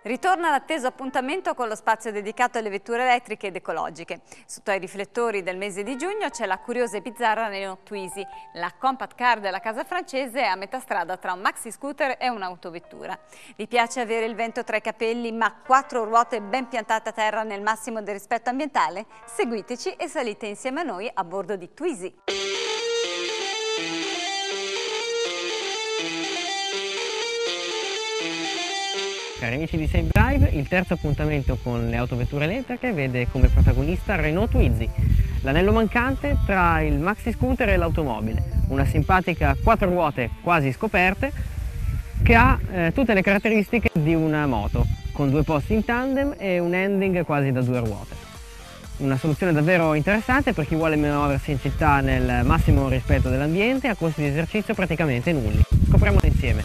Ritorna l'atteso appuntamento con lo spazio dedicato alle vetture elettriche ed ecologiche. Sotto ai riflettori del mese di giugno c'è la curiosa e bizzarra Renault Twizy. La compact car della casa francese è a metà strada tra un maxi scooter e un'autovettura. Vi piace avere il vento tra i capelli ma 4 ruote ben piantate a terra nel massimo del rispetto ambientale? Seguiteci e salite insieme a noi a bordo di Twizy. Cari amici di Safe Drive, il terzo appuntamento con le autovetture elettriche vede come protagonista Renault Twizy, l'anello mancante tra il maxi scooter e l'automobile, una simpatica 4 ruote quasi scoperte che ha tutte le caratteristiche di una moto, con 2 posti in tandem e un handling quasi da 2 ruote. Una soluzione davvero interessante per chi vuole muoversi in città nel massimo rispetto dell'ambiente a costi di esercizio praticamente nulli. Scopriamolo insieme.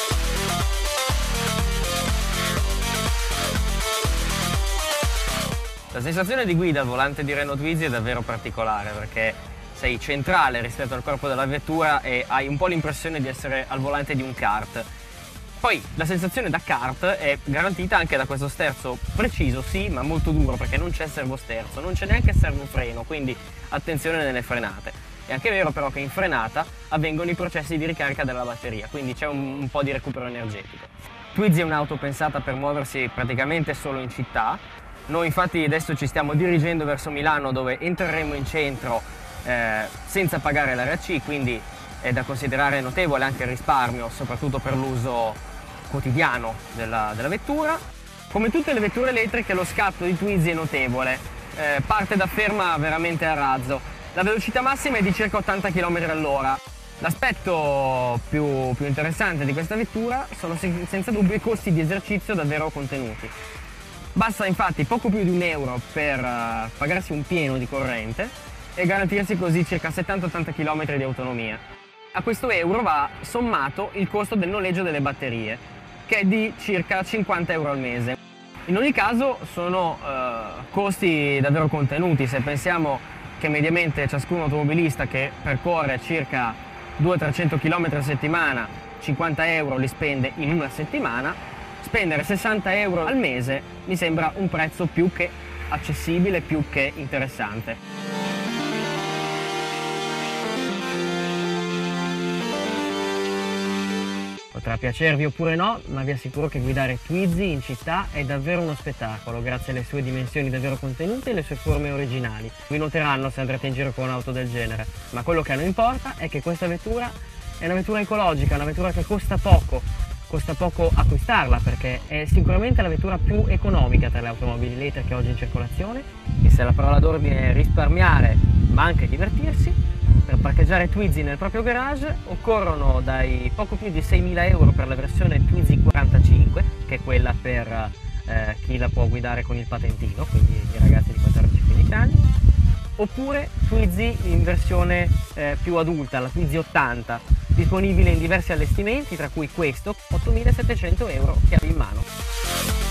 La sensazione di guida al volante di Renault Twizy è davvero particolare perché sei centrale rispetto al corpo della vettura e hai un po' l'impressione di essere al volante di un kart. Poi la sensazione da kart è garantita anche da questo sterzo preciso, sì, ma molto duro perché non c'è servosterzo, non c'è neanche servofreno, quindi attenzione nelle frenate. È anche vero però che in frenata avvengono i processi di ricarica della batteria, quindi c'è un po' di recupero energetico. Twizy è un'auto pensata per muoversi praticamente solo in città. Noi infatti adesso ci stiamo dirigendo verso Milano dove entreremo in centro senza pagare l'RC, quindi è da considerare notevole anche il risparmio, soprattutto per l'uso quotidiano della vettura. Come tutte le vetture elettriche lo scatto di Twizy è notevole, parte da ferma veramente a razzo. La velocità massima è di circa 80 km/h. L'aspetto più interessante di questa vettura sono senza dubbio i costi di esercizio davvero contenuti. Basta infatti poco più di €1 per pagarsi un pieno di corrente e garantirsi così circa 70-80 km di autonomia. A questo euro va sommato il costo del noleggio delle batterie, che è di circa €50 al mese. In ogni caso sono costi davvero contenuti, se pensiamo che mediamente ciascun automobilista che percorre circa 200-300 km a settimana, €50 li spende in una settimana, spendere €60 al mese mi sembra un prezzo più che accessibile, più che interessante. Potrà piacervi oppure no, ma vi assicuro che guidare Twizy in città è davvero uno spettacolo, grazie alle sue dimensioni davvero contenute e alle sue forme originali. Vi noteranno se andrete in giro con un'auto del genere, ma quello che a noi importa è che questa vettura è una vettura ecologica, una vettura che costa poco acquistarla perché è sicuramente la vettura più economica tra le automobili elettriche oggi in circolazione e se la parola d'ordine è risparmiare ma anche divertirsi, per parcheggiare Twizy nel proprio garage occorrono dai poco più di €6.000 per la versione Twizy 45, che è quella per chi la può guidare con il patentino, quindi i ragazzi di 14-15 anni, oppure Twizy in versione più adulta, la Twizy 80, disponibile in diversi allestimenti, tra cui questo, €8.700 chiave in mano.